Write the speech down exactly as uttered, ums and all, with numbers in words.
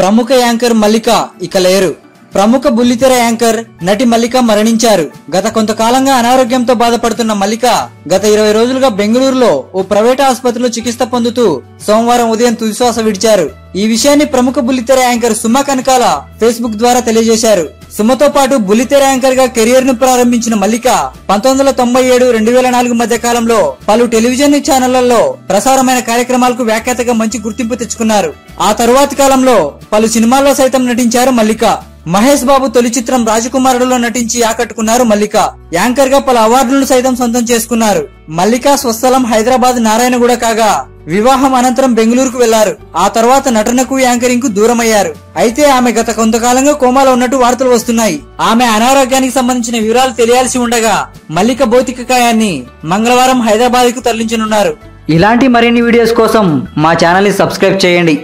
ప్రముఖ యాంకర్ మల్లిక ఇక లేరు. ప్రముఖ బుల్లితెర యాంకర్ నటి మల్లిక మరణించారు. గత కొంతకాలంగా అనారోగ్యంతో బాధపడుతున్న మల్లిక గత ఇరవై రోజులుగా బెంగళూరులో ఓ ప్రైవేట్ ఆసుపత్రిలో చికిత్స పొందుతూ సోమవారం ఉదయం తుదిశ్వాస విడిచారు. ఈ విషయాన్ని ప్రముఖ బుల్లితెర యాంకర్ సుమ కనకాల ఫేస్బుక్ ద్వారా తెలియజేశారు. సుమతో పాటు బుల్లితెర యాంకర్ గా కెరియర్ ను ప్రారంభించిన మల్లిక పంతొమ్మిది వందల తొంభై ఏడు రెండు వేల నాలుగు మధ్య కాలంలో పలు టెలివిజన్ ఛానళ్లలో ప్రసారమైన కార్యక్రమాలకు వ్యాఖ్యాతగా మంచి గుర్తింపు తెచ్చుకున్నారు. ఆ తరువాతి కాలంలో పలు సినిమాల్లో సైతం నటించారు మల్లిక. మహేష్ బాబు తొలి చిత్రం రాజకుమారుడులో నటించి ఆకట్టుకున్నారు మల్లిక. యాంకర్ గా పలు అవార్డులను సైతం సొంతం చేసుకున్నారు. మల్లిక స్వస్థలం హైదరాబాద్ నారాయణగూడ కాగా వివాహం అనంతరం బెంగళూరుకు వెళ్లారు. ఆ తర్వాత నటనకు యాంకరింగ్ కు దూరమయ్యారు. అయితే ఆమె గత కొంతకాలంగా కోమాలో ఉన్నట్టు వార్తలు వస్తున్నాయి. ఆమె అనారోగ్యానికి సంబంధించిన వివరాలు తెలియాల్సి ఉండగా మల్లిక భౌతిక కాయాన్ని మంగళవారం హైదరాబాద్ కు తరలించనున్నారు. ఇలాంటి మరిన్ని వీడియోస్ కోసం మా ఛానల్ ని సబ్స్క్రైబ్ చేయండి.